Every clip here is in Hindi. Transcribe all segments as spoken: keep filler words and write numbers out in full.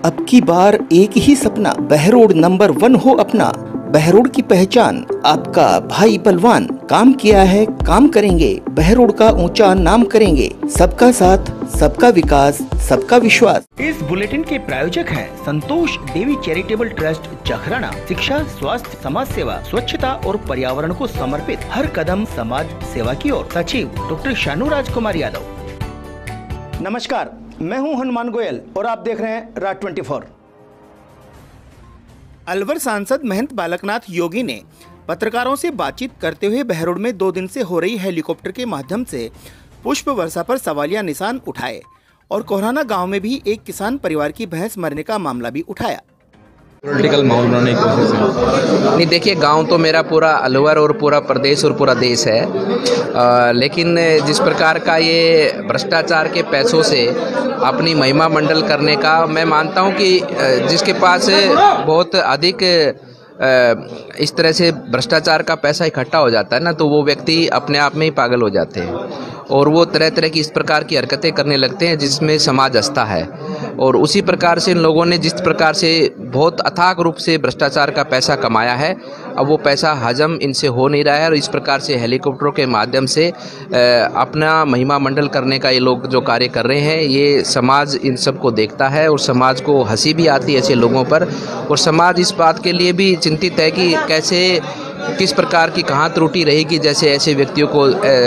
अब की बार एक ही सपना, बहरोड नंबर वन हो अपना। बहरोड की पहचान आपका भाई बलवान, काम किया है काम करेंगे, बहरोड का ऊंचा नाम करेंगे। सबका साथ, सबका विकास, सबका विश्वास। इस बुलेटिन के प्रायोजक हैं संतोष देवी चैरिटेबल ट्रस्ट जखराना। शिक्षा, स्वास्थ्य, समाज सेवा, स्वच्छता और पर्यावरण को समर्पित हर कदम समाज सेवा की ओर। सचिव डॉक्टर शानू राजकुमार यादव। नमस्कार, मैं हूं हनुमान गोयल और आप देख रहे हैं राज ट्वेंटी फोर। अलवर सांसद महंत बालकनाथ योगी ने पत्रकारों से बातचीत करते हुए बहरोड में दो दिन से हो रही हेलीकॉप्टर के माध्यम से पुष्प वर्षा पर सवालिया निशान उठाए और कोहराना गांव में भी एक किसान परिवार की भैंस मरने का मामला भी उठाया। पॉलिटिकल माहौल बनाने की कोशिश है। नहीं, देखिए, गांव तो मेरा पूरा अलवर और पूरा प्रदेश और पूरा देश है, आ, लेकिन जिस प्रकार का ये भ्रष्टाचार के पैसों से अपनी महिमा मंडल करने का, मैं मानता हूं कि जिसके पास बहुत अधिक इस तरह से भ्रष्टाचार का पैसा इकट्ठा हो जाता है ना, तो वो व्यक्ति अपने आप में ही पागल हो जाते हैं और वो तरह तरह की इस प्रकार की हरकतें करने लगते हैं जिसमें समाज हंसता है। और उसी प्रकार से इन लोगों ने जिस प्रकार से बहुत अथाक रूप से भ्रष्टाचार का पैसा कमाया है, अब वो पैसा हजम इनसे हो नहीं रहा है और इस प्रकार से हेलीकॉप्टरों के माध्यम से अपना महिमा मंडल करने का ये लोग जो कार्य कर रहे हैं, ये समाज इन सब को देखता है और समाज को हंसी भी आती है ऐसे लोगों पर। और समाज इस बात के लिए भी चिंतित है कि कैसे, किस प्रकार की कहाँ त्रुटि रहेगी, जैसे ऐसे व्यक्तियों को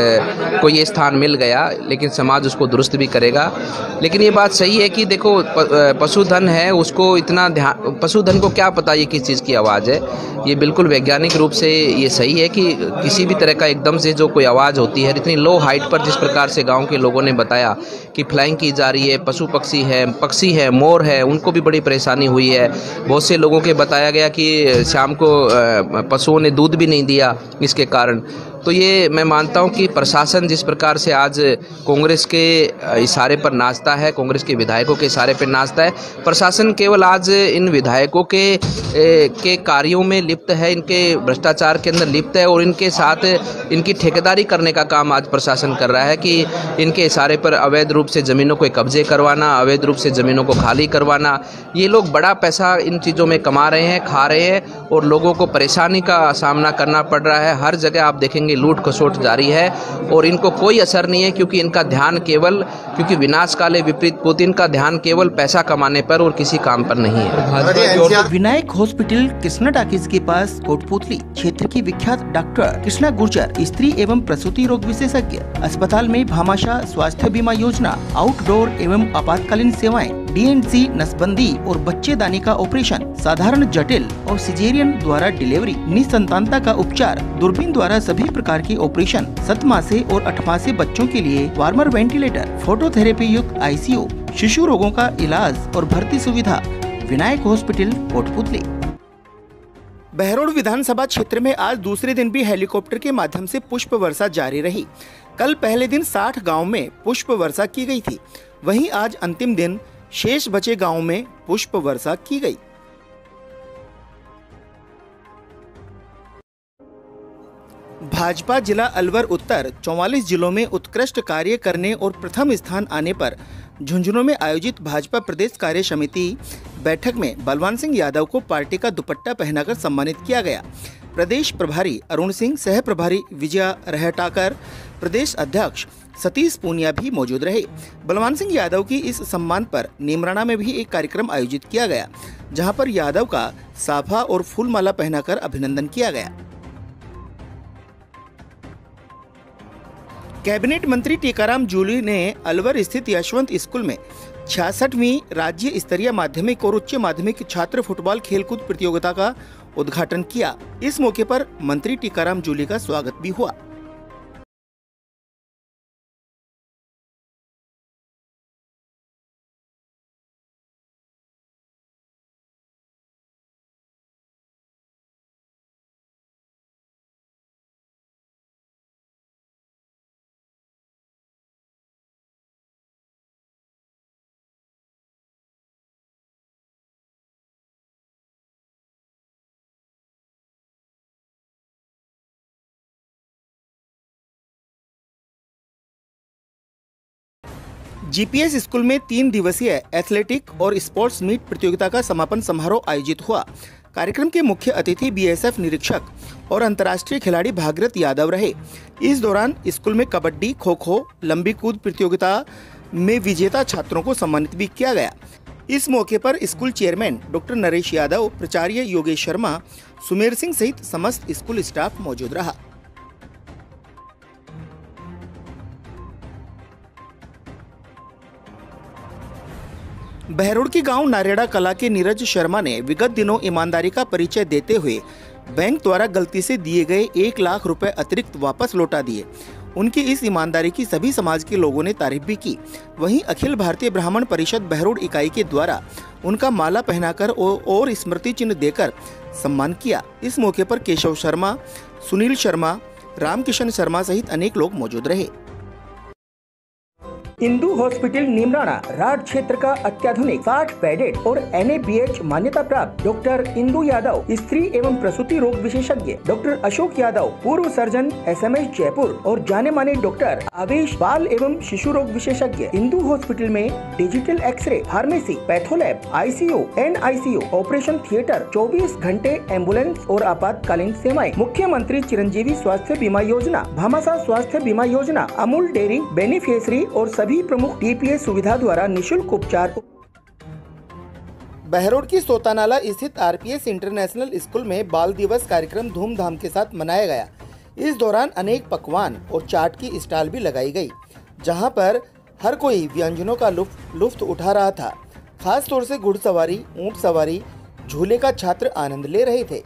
ए, को ये स्थान मिल गया, लेकिन समाज उसको दुरुस्त भी करेगा। लेकिन ये बात सही है कि देखो, पशुधन है, उसको इतना ध्यान, पशुधन को क्या पता ये किस चीज़ की आवाज़ है। ये बिल्कुल वैज्ञानिक रूप से ये सही है कि किसी भी तरह का एकदम से जो कोई आवाज़ होती है इतनी लो हाइट पर, जिस प्रकार से गाँव के लोगों ने बताया कि फ्लाइंग की जा रही है, पशु पक्षी है, पक्षी है, मोर है, उनको भी बड़ी परेशानी हुई है। बहुत से लोगों के बताया गया कि शाम को पशुओं ने दूध भी नहीं दिया इसके कारण। तो ये मैं मानता हूं कि प्रशासन जिस प्रकार से आज कांग्रेस के इशारे पर नाचता है, कांग्रेस के विधायकों के इशारे पर नाचता है, प्रशासन केवल आज इन विधायकों के के कार्यों में लिप्त है, इनके भ्रष्टाचार के अंदर लिप्त है और इनके साथ इनकी ठेकेदारी करने का काम आज प्रशासन कर रहा है कि इनके इशारे पर अवैध रूप से ज़मीनों को कब्जे करवाना, अवैध रूप से ज़मीनों को खाली करवाना। ये लोग बड़ा पैसा इन चीज़ों में कमा रहे हैं, खा रहे हैं और लोगों को परेशानी का सामना करना पड़ रहा है। हर जगह आप देखेंगे लूट खसोट जारी है और इनको कोई असर नहीं है, क्योंकि इनका ध्यान केवल, क्योंकि विनाश काले विपरीत बुद्धि, इनका ध्यान केवल पैसा कमाने पर और किसी काम पर नहीं है। विनायक हॉस्पिटल कृष्णा टाकीज के पास कोटपुतली क्षेत्र की विख्यात डॉक्टर कृष्णा गुर्जर, स्त्री एवं प्रसूति रोग विशेषज्ञ। अस्पताल में भामाशाह स्वास्थ्य बीमा योजना, आउटडोर एवं आपातकालीन सेवाएं, डी एन सी नसबंदी और बच्चेदानी का ऑपरेशन, साधारण जटिल और सिजेरियन द्वारा डिलीवरी, निसंतानता का उपचार, दूरबीन द्वारा सभी प्रकार की ऑपरेशन, सात मासे और आठ मासे बच्चों के लिए वार्मर वेंटिलेटर, फोटोथेरेपी युक्त आई सी यू, शिशु रोगों का इलाज और भर्ती सुविधा। विनायक हॉस्पिटल कोटपुतली। बहरोड विधानसभा क्षेत्र में आज दूसरे दिन भी हेलीकॉप्टर के माध्यम से पुष्प वर्षा जारी रही। कल पहले दिन साठ गाँव में पुष्प वर्षा की गई थी, वहीं आज अंतिम दिन शेष बचे गाँव में पुष्प वर्षा की गई। भाजपा जिला अलवर उत्तर चौवालीस जिलों में उत्कृष्ट कार्य करने और प्रथम स्थान आने पर झुंझुनू में आयोजित भाजपा प्रदेश कार्य समिति बैठक में बलवान सिंह यादव को पार्टी का दुपट्टा पहनाकर सम्मानित किया गया। प्रदेश प्रभारी अरुण सिंह, सह प्रभारी विजया रहटाकर, प्रदेश अध्यक्ष सतीश पूनिया भी मौजूद रहे। बलवान सिंह यादव की इस सम्मान पर नीमराना में भी एक कार्यक्रम आयोजित किया गया, जहां पर यादव का साफा और फूलमाला पहनाकर अभिनंदन किया गया। कैबिनेट मंत्री टीकाराम जूली ने अलवर स्थित यशवंत स्कूल में छियासठवीं राज्य स्तरीय माध्यमिक और उच्च माध्यमिक छात्र फुटबॉल खेलकूद प्रतियोगिता का उद्घाटन किया। इस मौके पर मंत्री टीकाराम जूली का स्वागत भी हुआ। जीपीएस स्कूल में तीन दिवसीय एथलेटिक और स्पोर्ट्स मीट प्रतियोगिता का समापन समारोह आयोजित हुआ। कार्यक्रम के मुख्य अतिथि बीएसएफ निरीक्षक और अंतर्राष्ट्रीय खिलाड़ी भागीरथ यादव रहे। इस दौरान स्कूल में कबड्डी, खो खो, लंबी कूद प्रतियोगिता में विजेता छात्रों को सम्मानित भी किया गया। इस मौके पर school chairman doctor Naresh Yadav, प्राचार्य योगेश शर्मा, सुमेर सिंह सहित समस्त स्कूल स्टाफ मौजूद रहा। बहरोड के गांव नारेड़ा कला के नीरज शर्मा ने विगत दिनों ईमानदारी का परिचय देते हुए बैंक द्वारा गलती से दिए गए एक लाख रुपए अतिरिक्त वापस लौटा दिए। उनकी इस ईमानदारी की सभी समाज के लोगों ने तारीफ भी की। वहीं अखिल भारतीय ब्राह्मण परिषद बहरोड इकाई के द्वारा उनका माला पहनाकर और स्मृति चिन्ह देकर सम्मान किया। इस मौके पर केशव शर्मा, सुनील शर्मा, रामकिशन शर्मा सहित अनेक लोग मौजूद रहे। इंदु हॉस्पिटल नीमराणा राड क्षेत्र का अत्याधुनिक साठ बेडेड और एन ए बी एच मान्यता प्राप्त डॉक्टर इंदु यादव, स्त्री एवं प्रसूति रोग विशेषज्ञ, डॉक्टर अशोक यादव, पूर्व surgeon S M S Jaipur और जाने माने डॉक्टर आवेश, बाल एवं शिशु रोग विशेषज्ञ। इंदु हॉस्पिटल में digital x ray, pharmacy, patholab, ICU, N ICU, operation theatre, चौबीस घंटे एम्बुलेंस और आपातकालीन सेवाएं, मुख्यमंत्री चिरंजीवी स्वास्थ्य बीमा योजना, भामाशाह स्वास्थ्य बीमा योजना, अमूल डेयरी बेनिफिशियरी और सभी प्रमुख टीपीएस सुविधा द्वारा निशुल्क उपचार। बहरोड की सोतानाला स्थित आरपीएस इंटरनेशनल स्कूल में बाल दिवस कार्यक्रम धूमधाम के साथ मनाया गया। इस दौरान अनेक पकवान और चाट की स्टॉल भी लगाई गई, जहां पर हर कोई व्यंजनों का लुफ्त लुफ्त उठा रहा था। खास तौर से घुड़सवारी, ऊंट सवारी, झूले का छात्र आनंद ले रहे थे।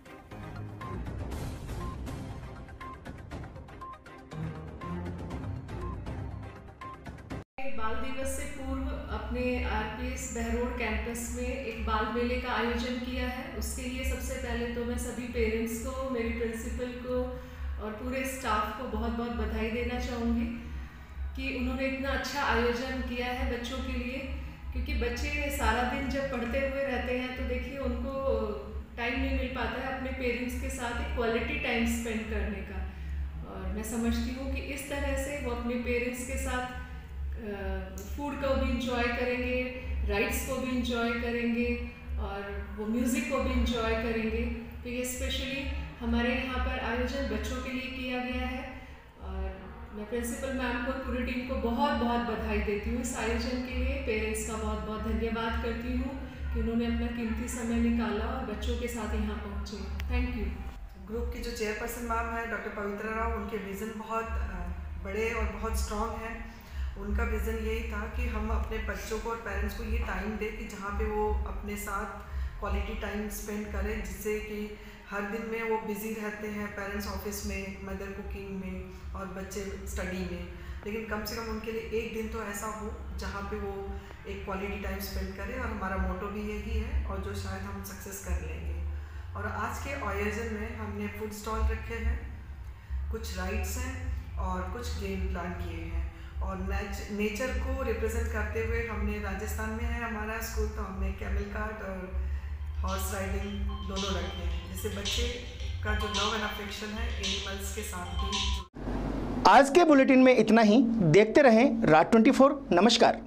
बाल दिवस से पूर्व अपने आरपीएस बहरोड कैंपस में एक बाल मेले का आयोजन किया है। उसके लिए सबसे पहले तो मैं सभी पेरेंट्स को, मेरी प्रिंसिपल को और पूरे स्टाफ को बहुत बहुत बधाई देना चाहूँगी कि उन्होंने इतना अच्छा आयोजन किया है बच्चों के लिए। क्योंकि बच्चे सारा दिन जब पढ़ते हुए रहते हैं तो देखिए उनको टाइम नहीं मिल पाता है अपने पेरेंट्स के साथ एक क्वालिटी टाइम स्पेंड करने का। और मैं समझती हूँ कि इस तरह से वो अपने पेरेंट्स के साथ फूड को भी इंजॉय करेंगे, राइड्स को भी इंजॉय करेंगे और वो म्यूज़िक को भी इंजॉय करेंगे। तो ये स्पेशली हमारे यहाँ पर आयोजन बच्चों के लिए किया गया है और मैं प्रिंसिपल मैम को, पूरी टीम को बहुत बहुत बधाई देती हूँ इस आयोजन के लिए। पेरेंट्स का बहुत बहुत धन्यवाद करती हूँ कि उन्होंने अपना कीमती समय निकाला और बच्चों के साथ यहाँ पहुँचे। Thank you. ग्रुप की जो चेयरपर्सन मैम है डॉक्टर पवित्रा राव, उनके विज़न बहुत बड़े और बहुत स्ट्रॉन्ग हैं। उनका विज़न यही था कि हम अपने बच्चों को और पेरेंट्स को ये टाइम दें कि जहाँ पे वो अपने साथ क्वालिटी टाइम स्पेंड करें, जिससे कि हर दिन में वो बिज़ी रहते हैं, पेरेंट्स ऑफिस में, मदर कुकिंग में और बच्चे स्टडी में, लेकिन कम से कम उनके लिए एक दिन तो ऐसा हो जहाँ पे वो एक क्वालिटी टाइम स्पेंड करें। और हमारा मोटो भी यही है और जो शायद हम सक्सेस कर लेंगे। और आज के आयोजन में हमने फूड स्टॉल रखे हैं, कुछ राइड्स हैं और कुछ गेम प्लान किए हैं। और नेच नेचर को रिप्रेजेंट करते हुए हमने, राजस्थान में है हमारा स्कूल, तो हमने कैमल कार्ट और हॉर्स राइडिंग दोनों रखे हैं, जिससे बच्चे का जो लव एंड अफेक्शन है एनिमल्स के साथ भी। आज के बुलेटिन में इतना ही। देखते रहें राज ट्वेंटी फोर। नमस्कार।